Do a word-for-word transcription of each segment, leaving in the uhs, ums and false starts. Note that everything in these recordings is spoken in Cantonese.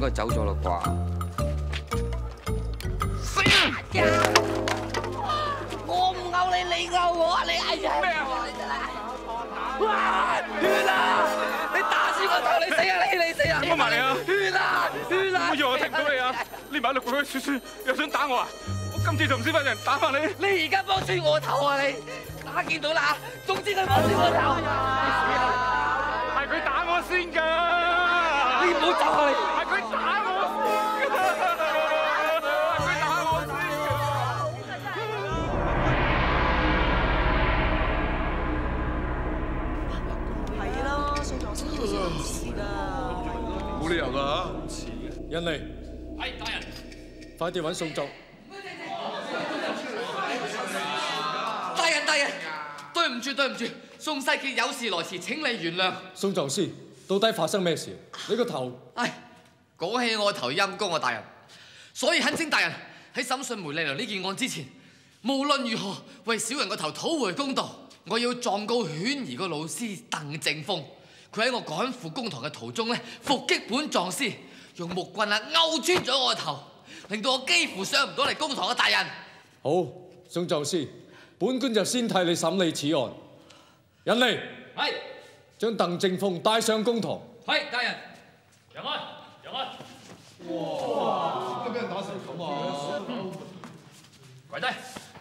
該走咗啦啩？死啊！我唔勾你，你勾我啊！你哎呀咩啊？哇！血啊！你打住個頭，你死啊！你你死啊！ 乜埋你啊！ 血啊！血啊！ 我以為我聽唔到你啊！匿埋喺度鬼鬼祟祟，又想打我啊！我今次就唔識揾人打翻你。 你而家幫住我頭啊你！大家見到啦，總之佢幫住我頭。 係佢打我先㗎！ 你唔好走啊你！ 係佢打我先㗎！係佢打我先㗎！係咯，宋狀師好似唔似㗎。 冇理由㗎嚇！ 人嚟， 係大人， 快啲揾宋狀。 大人大人，對唔住對唔住，宋世傑有事來遲，請你原諒。 宋狀師，到底發生咩事？你個頭…… 唉，講起我個頭陰公啊，大人，所以懇請大人喺審訊梅麗娘呢件案之前，無論如何為小人個頭討回公道。我要狀告犬兒個老師鄧正風，佢喺我趕赴公堂嘅途中咧，伏擊本狀師，用木棍啊勾穿咗我個頭，令到我幾乎上唔到嚟公堂嘅大人。 好，宋狀師，本官就先替你審理此案。人嚟， 係， 將鄧正風帶上公堂。 係，大人。 讓開，讓開。 哇！點解俾人打成咁啊？ 跪低。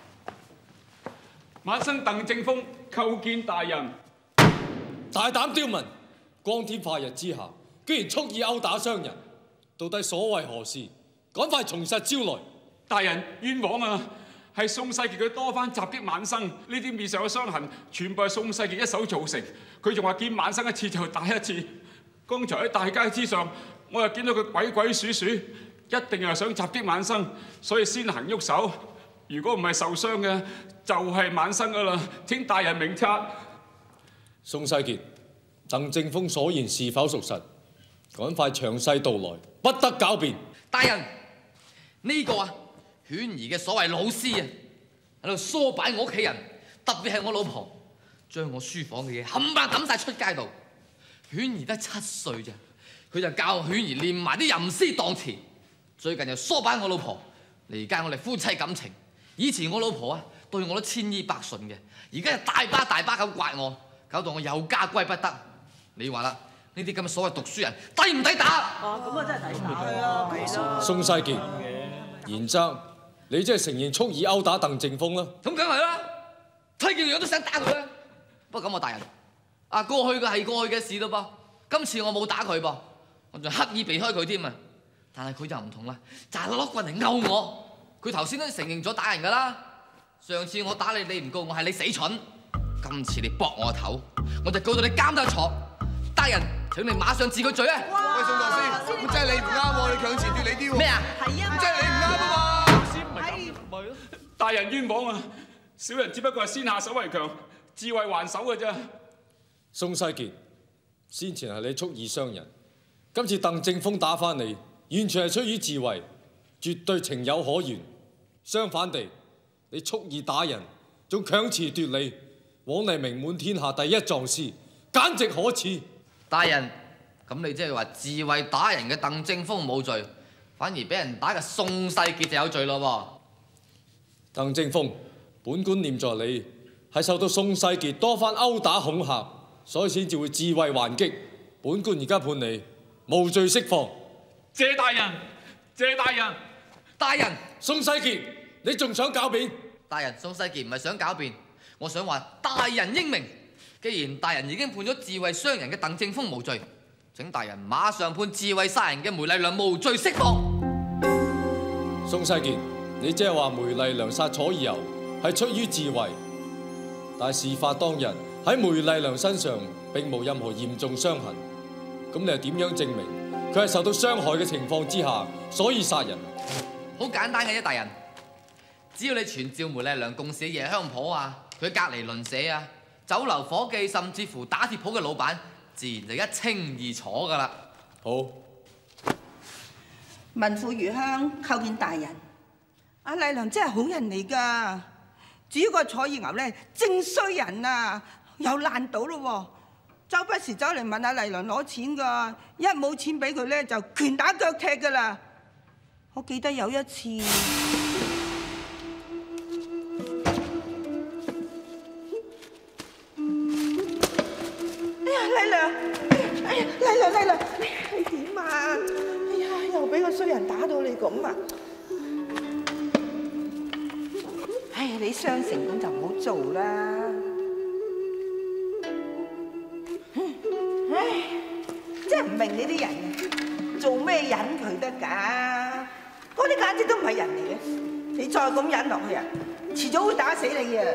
馬生鄧正風叩見大人。 大膽刁民，光天化日之下，居然蓄意毆打傷人，到底所為何事？趕快從實招來。 大人冤枉啊！係宋世傑佢多番襲擊晚生，呢啲面上嘅傷痕全部係宋世傑一手造成。佢仲話見晚生一次就打一次。剛才喺大街之上，我又見到佢鬼鬼祟祟，一定係想襲擊晚生，所以先行喐手。如果唔係受傷嘅，就係晚生噶啦。請大人明察。 宋世傑，鄧正風所言是否屬實？趕快詳細道來，不得狡辯。 大人，呢、這個啊，犬兒嘅所謂老師啊，喺度唆擺我屋企人，特別係我老婆，將我書房嘅嘢冚唪唥抌晒出街度。犬兒得七歲咋，佢就教犬兒念埋啲吟詩蕩詞。最近又唆擺我老婆，離間我哋夫妻感情。以前我老婆啊對我都千依百順嘅，而家就大巴大巴咁刮我，搞到我有家歸不得。你話啦，呢啲咁嘅所謂讀書人抵唔抵打？ 哦，咁啊真係抵打啦，係咯。 宋世傑，言則你真係承認蓄意毆打鄧正風啦？咁梗係啦，睇見樣都想打佢啦。不過咁啊，大人，啊過去嘅係過去嘅事咯噃，今次我冇打佢噃，我仲刻意避開佢添啊。但係佢就唔同啦，就係攞棍嚟勾我。佢頭先都承認咗打人㗎啦。上次我打你，你唔告我係你死蠢。今次你駁我個頭，我就告到你監得坐。大人，請你馬上治佢罪啊！ 喂，宋律師，咁即係你唔啱喎，你強詞奪理啲喎。 咩啊？ 係啊， 即係你唔啱啊嘛！ 係咪咯，大人冤枉啊！小人只不過係先下手為強，自衛還手嘅啫。 宋世傑，先前係你蓄意傷人，今次鄧正風打翻你，完全係出於自衛，絕對情有可原。相反地，你蓄意打人，仲強詞奪理，枉你名滿天下第一壯師，簡直可恥！ 大人，咁你即係話自衛打人嘅鄧正風冇罪，反而俾人打嘅宋世傑就有罪咯喎。鄧正風，本官念在你係受到宋世傑多番毆打恐嚇，所以先至會自衛還擊。本官而家判你無罪釋放。 謝大人，謝大人， 大人， 宋世傑，你仲想狡辯？ 大人，宋世傑唔係想狡辯，我想話大人英明。既然大人已經判咗自衛傷人嘅鄧正風無罪，請大人馬上判自衛殺人嘅梅麗娘無罪釋放。 宋世傑，你即係話梅麗娘殺楚怡柔係出於自衛，但係事發當日喺梅麗娘身上並無任何嚴重傷痕，咁你係點樣證明佢係受到傷害嘅情況之下所以殺人？ 好簡單嘅啫，大人，只要你傳召梅麗娘共事嘅夜香鋪啊，佢隔離鄰舍啊，酒樓伙計，甚至乎打鐵鋪嘅老闆，自然就一清二楚噶啦。 好， 民婦余香叩見大人。阿麗娘真係好人嚟㗎，至於個楚怡牛咧，正衰人啊，又爛到咯喎， 周不時走嚟問阿麗娘攞錢㗎，一冇錢俾佢咧就拳打腳踢㗎啦。我記得有一次，哎呀麗娘，哎呀麗娘麗娘，你點啊？哎呀又俾個衰人打到你咁啊！哎呀你傷成咁就唔好做啦。唉，真係唔明你啲人啊，做咩忍佢得㗎？嗰啲簡直都唔係人嚟嘅，你再咁忍落去啊，遲早會打死你啊！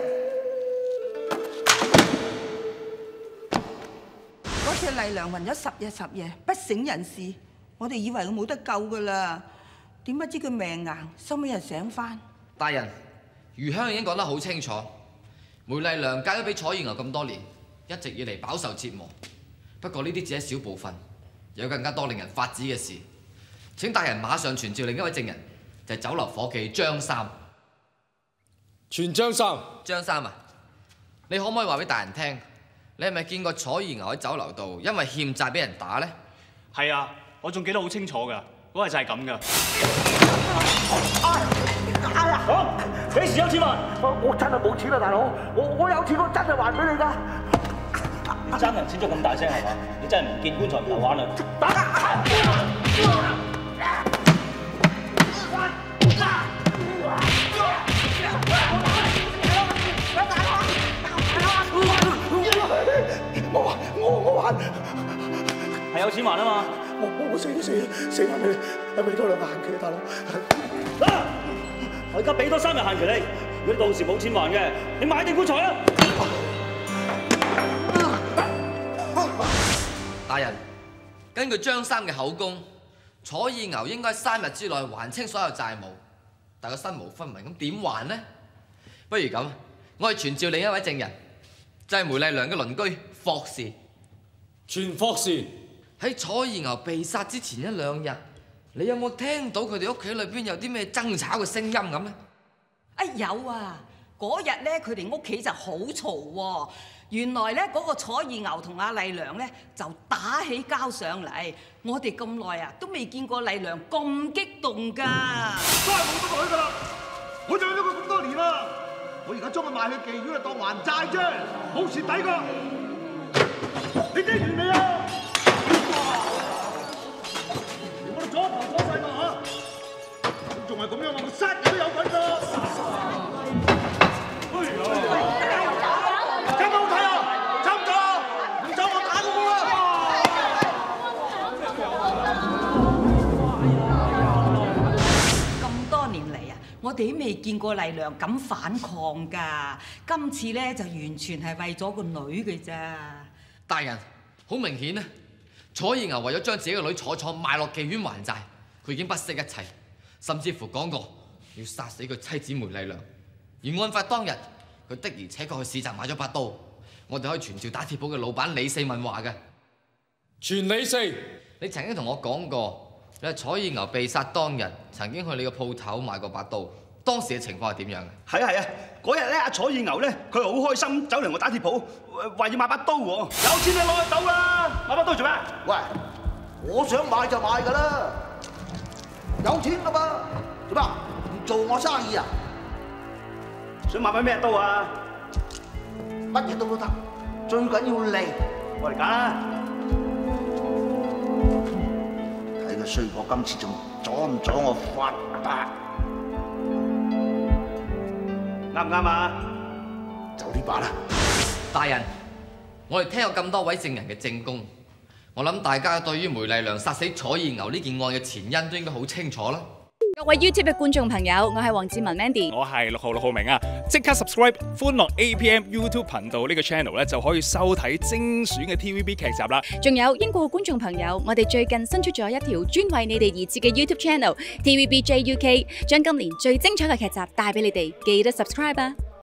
嗰次麗娘暈咗十日十夜不省人事，我哋以為佢冇得救㗎啦，點不知佢命硬，收尾又醒返。 大人，余香已經講得好清楚，梅麗娘嫁咗俾楚義牛咁多年，一直以嚟飽受折磨。不過呢啲只係小部分，有更加多令人發指嘅事。請大人馬上傳召另一位證人，就係酒樓伙計張三。 傳張三。 張三啊，你可唔可以話俾大人聽，你係咪見過楚義牛喺酒樓度因為欠債俾人打呢？ 係啊，我仲記得好清楚㗎，嗰日就係咁㗎。 哎呀！講幾時有錢還？我我真係冇錢啊，大佬！我我有錢，我真係還俾你㗎。你爭人先咗咁大聲係嘛？你真係唔見棺材唔留玩啦！我還我我還係有錢還啊嘛！我我我死都死死還俾你，俾多兩個限期，大佬。我而家俾多三日限期你，如果你到時冇錢還嘅，你買定棺材啊！ 大人，根據張三嘅口供，楚義牛應該三日之內還清所有債務，但個身無分文，咁點還呢？不如咁，我哋傳召另一位證人，就係梅麗娘嘅鄰居霍氏。 傳霍氏喺楚義牛被殺之前一兩日，你有冇聽到佢哋屋企裏邊有啲咩爭吵嘅聲音咁呢？ 啊有啊！嗰日咧，佢哋屋企就好嘈喎。原來咧，嗰個楚義牛同阿麗娘咧就打起交上嚟。我哋咁耐啊，都未見過麗娘咁激動㗎。 都係冇得佢㗎啦！我養咗佢咁多年啦，我而家將佢賣去妓院啊，當還債啫，冇蝕底㗎。你驚完未啊？我哋左頭左勢嘛嚇，仲係咁樣話我殺人都有份㗎。 我哋都未見過麗娘咁反抗㗎，今次咧就完全係為咗個女嘅咋。 大人，好明顯啊！楚義牛為咗將自己個女楚楚賣落妓院還債，佢已經不惜一切，甚至乎講過要殺死佢妻子梅麗娘。而案發當日，佢的而且確去市集買咗把刀。我哋可以傳召打鐵鋪嘅老闆李四問話嘅。 傳李四， 你曾經同我講過。你話楚義牛被殺當日，曾經去你個鋪頭買過把刀，當時嘅情況係點樣嘅？ 係啊係啊，嗰日咧阿楚義牛咧，佢好開心走嚟我打鐵鋪，話要買把刀喎。有錢你攞去鬥啦，買把刀做咩？ 喂，我想買就買㗎啦，有錢㗎嘛？做咩？唔做我生意啊？ 想買把咩刀啊？ 乜嘢刀都得，最緊要利。 我嚟揀啦。 衰過今次仲阻唔阻我發達？ 啱唔啱啊？ 就呢把啦。 大人，我哋聽過咁多位證人嘅證供，我諗大家對於梅麗娘殺死楚義牛呢件案嘅前因都應該好清楚啦。 各位 YouTube 嘅觀眾朋友，我係黃志文 Mandy， 我係六號六號明啊！即刻 subscribe 歡樂 A P M YouTube 頻道呢個 channel 咧，就可以收睇精選嘅 T V B 劇集啦。 仲有英國嘅觀眾朋友，我哋最近新出咗一條專為你哋而設嘅 YouTube channel T V B J U K， 將今年最精彩嘅劇集帶俾你哋，記得 subscribe 啊！